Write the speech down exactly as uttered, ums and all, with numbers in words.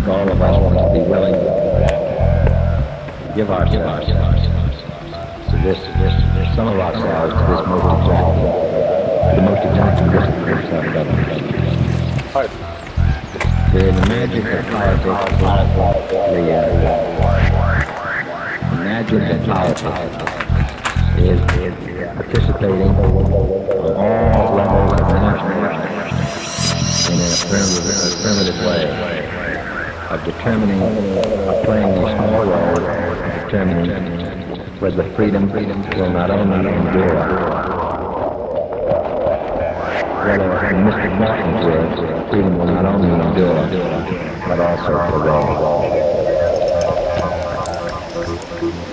all of us must be willing to give ourselves to this, this, this, some of ourselves to this most exacting, to the most exacting discipline of self-government. The, the magic of politics, the, uh, the magic of politics is, is participating on all levels of national in an affirmative, affirmative way of determining, of playing these small roles, of determining whether freedom will not only endure, whether in Mister Martin's words, freedom will not only endure, but also prevail.